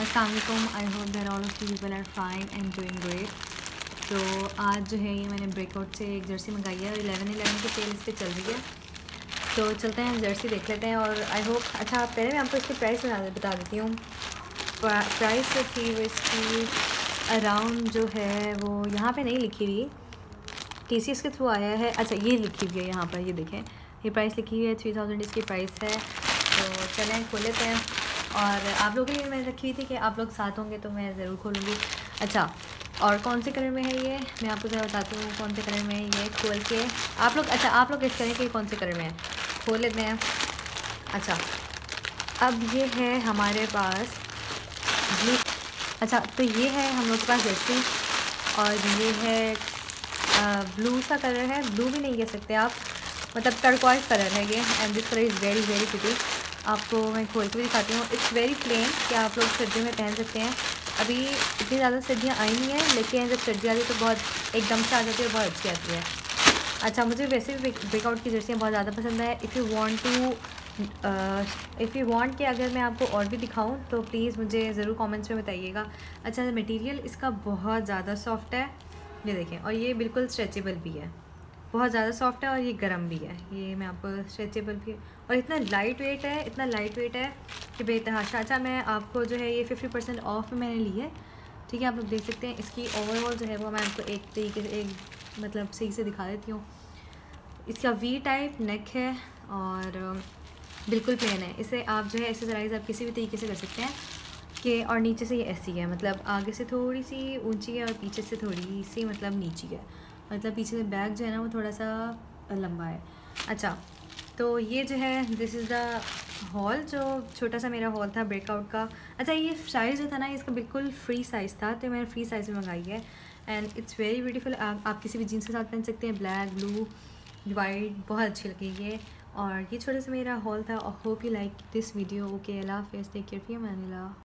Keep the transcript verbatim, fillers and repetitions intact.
अस्सलाम वालेकुम, I hope that all of you people are fine and doing great. तो आज जो है ये मैंने ब्रेकआउट से एक जर्सी मंगाई है और इलेवन इलेवन की सेल इस पर चल रही है। तो चलते हैं जर्सी देख लेते हैं और आई होप अच्छा पहले मैं आपको इसकी प्राइस बता बता देती हूँ। प्राइस जो थी वो इसकी अराउंड जो है वो यहाँ पे नहीं लिखी हुई, टी सी एस के थ्रू आया है। अच्छा ये लिखी हुई है यहाँ पर, ये देखें ये प्राइस लिखी हुई है, थ्री थाउजेंड इसकी प्राइस है। तो चलें खोल लेते हैं। और आप लोगों के लिए मैंने रखी हुई थी कि आप लोग साथ होंगे तो मैं ज़रूर खोलूँगी। अच्छा और कौन से कलर में है ये, मैं आपको ज़रा बताती हूँ कौन से कलर में है ये खोल के आप लोग। अच्छा आप लोग गेस करें कि कौन से कलर में है, खोल लेते हैं। अच्छा अब ये है हमारे पास ब्लू। अच्छा तो ये है हम लोग के पास जर्सी और ये है ब्लू सा कलर है, ब्लू भी नहीं कह सकते आप, मतलब टर्कवाइज कलर है ये। And this colour is very very pretty. आपको मैं खोल के भी दिखाती हूँ। इट्स वेरी प्लेन कि आप लोग सर्दियों में पहन सकते हैं। अभी इतनी ज़्यादा सर्दियाँ आई नहीं हैं, लेकिन जब सर्दी आती है तो बहुत एकदम से आ जाती है और बहुत अच्छी आती है। अच्छा मुझे वैसे भी ब्रेकआउट की जर्सियाँ बहुत ज़्यादा पसंद है। If you want to if you want कि अगर मैं आपको और भी दिखाऊं तो प्लीज़ मुझे ज़रूर कमेंट्स में बताइएगा। अच्छा मटेरियल इसका बहुत ज़्यादा सॉफ्ट है, ये देखें, और ये बिल्कुल स्ट्रेचेबल भी है, बहुत ज़्यादा सॉफ्ट है और ये गर्म भी है। ये मैं आपको स्ट्रेचेबल भी, और इतना लाइट वेट है, इतना लाइट वेट है कि बेतहाशा। अच्छा मैं आपको जो है ये फिफ्टी परसेंट ऑफ में मैंने ली है, ठीक है, आप लोग देख सकते हैं। इसकी ओवरऑल जो है वो मैं आपको एक तरीके से एक मतलब सही से दिखा देती हूँ। इसका वी टाइप नेक है और बिल्कुल प्लेन है। इसे आप जो है एक्सरसाइज आप किसी भी तरीके से कर सकते हैं कि, और नीचे से ये ऐसी है, मतलब आगे से थोड़ी सी ऊंची है और पीछे से थोड़ी सी मतलब नीची है, मतलब पीछे से बैक जो है ना वो थोड़ा सा लंबा है। अच्छा तो ये जो है दिस इज़ द हॉल, जो छोटा सा मेरा हॉल था ब्रेकआउट का। अच्छा ये साइज़ जो था ना इसका बिल्कुल फ्री साइज़ था, तो मैंने फ्री साइज़ में मंगाई है। And it's very beautiful. आप, आप किसी भी जीन्स के साथ पहन सकते हैं, ब्लैक ब्लू वाइट, बहुत अच्छी लगेगी ये। और ये छोटा सा मेरा हॉल था। Hope you like this video. Okay अल्लाह हाफ़िज़, टेक केयर, फी अमान अल्लाह।